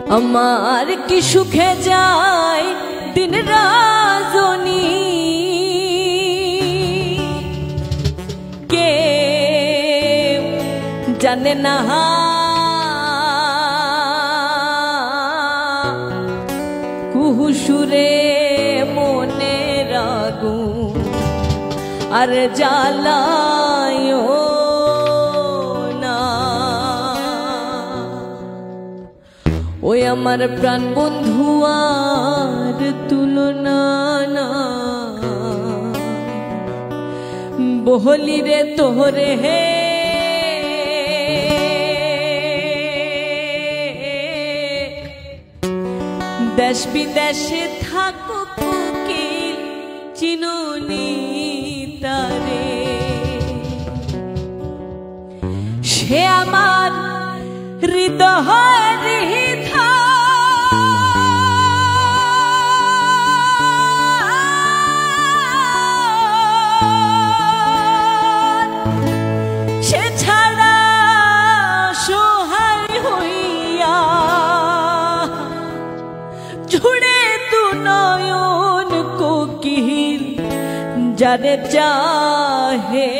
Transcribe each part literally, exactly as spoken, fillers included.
আমার কি সুখে যায় দিন রাজনী, কে জানে না কুহুসুরে মনের আগুন আর জ্বালায় না। ওই আমার প্রাণ বন্ধু আর তুলনা না, বহলি রে তোরে হে দেশ বিদেশে থাকো কোকিল চিনুনি তারে, সে আমার হৃদয়ের হৃদয় সে ছাড়া সহায় হইয়া জুড়ে তু নয়ন কোকিল যারে চাহে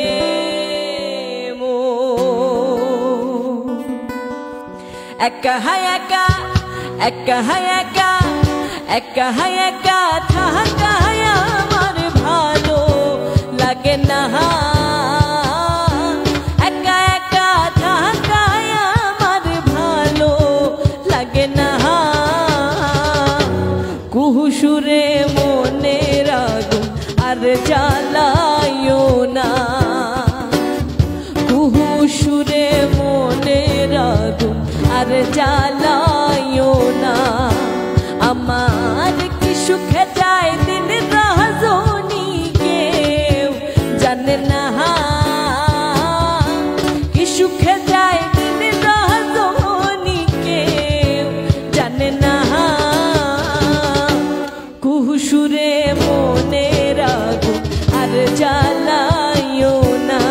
একা হায় একা একা হায় একা একা হায় একা থাকা আমার ভালো লাগে না, একা একা থাকা আমার ভালো লাগে না। কুহুসুরে মনের আগুন আর জ্বালায়ও না, কুহুসুরে মনের আগুন আর জ্বালায়ও না। আমার কি সুখে যায় দিন রাজনী, কেউ জানে না কি সুখে যায় দিন রাজনী, কেউ জানে না। কুহুসুরে মনের আগুন আর জ্বালায়ও না,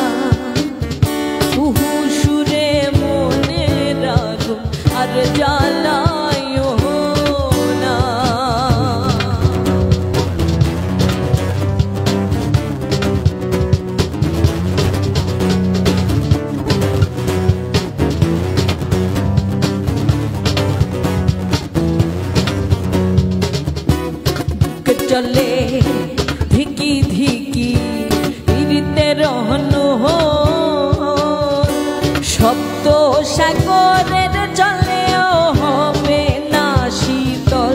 কুহুসুরে মনের আগুন আর জ্বালায়ও না। চলে ধিকি ধিকি ইরিতে রহনো শব্দ সাগরের জলেও হবে না শীতল,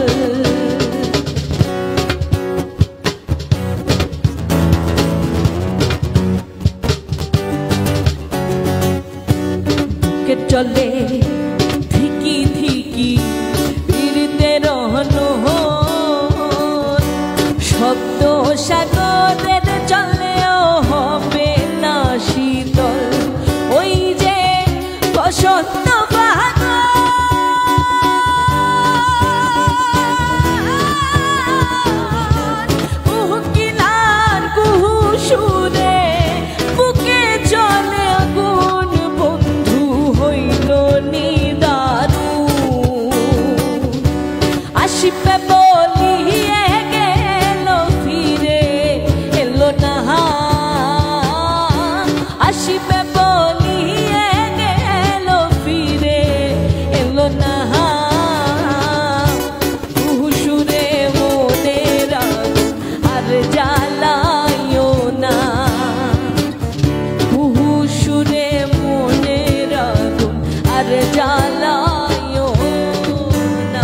কে চলে ধিকি ধিকি ইরিতে রহনো শব্দ সাগরের জলেও হবে না শীতল। ওই যে বসন্ত কুহুকিলার কুহুসুরে বুকে চলে আগুন বন্ধু হইল নিদারুণ, আসিবে বলিয়ে গেল ফিরে এলো না, আসিবে বলিয়ে গেল ফিরে এলো না। কুহুসুরে মনের আগুন আর জ্বালায়ও না, কুহুসুরে মনের আগুন আর জ্বালায়ও না।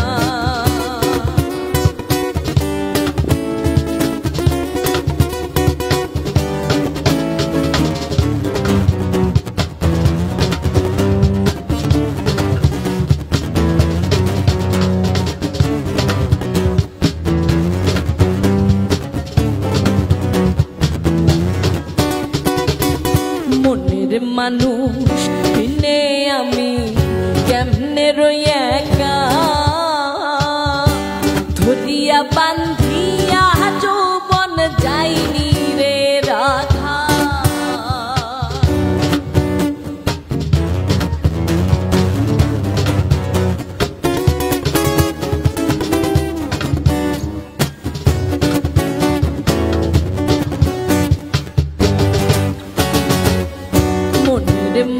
মনের মানুষ বিনে আমি কেমনে রই একা, ধরিয়া বান্ধিয়া যৌবন যাইনি রে রাধা।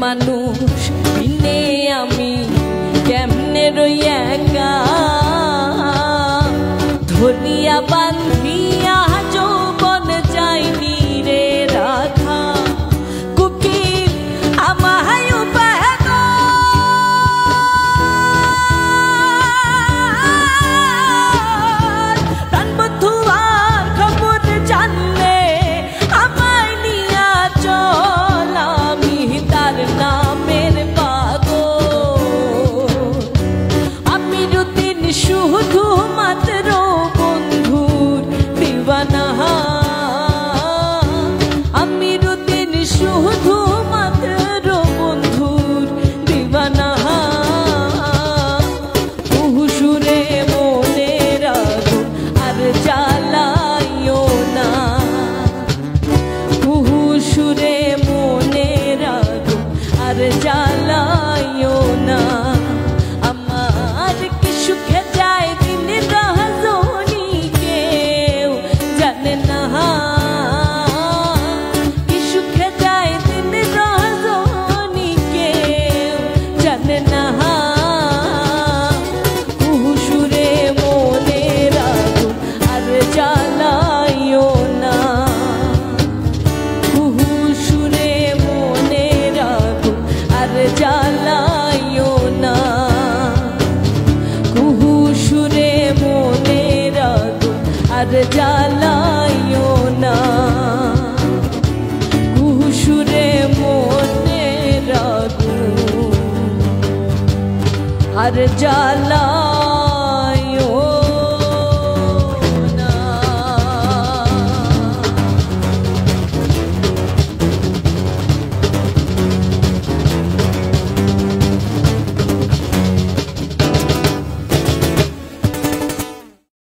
মানুষ বিনে আমি কেমনে রই একা ধরিয়া বান্ধিয়া যৌবন যাইনি রে রাখা কুকির আমায় শুধু মাত্র বন্ধুর দিবানা আমি রুদিন শুধু মাত্র বন্ধুর দিবানা সুরে মনে রাখো আর জ্বালাইও না সুরে মনে রাখো আর জ্বালাইও না জ্বালাইও না কুহু সুরে মনে রাখো আর জ্বালাইও না কুহু সুরে মনে রাখো আর জ্বালা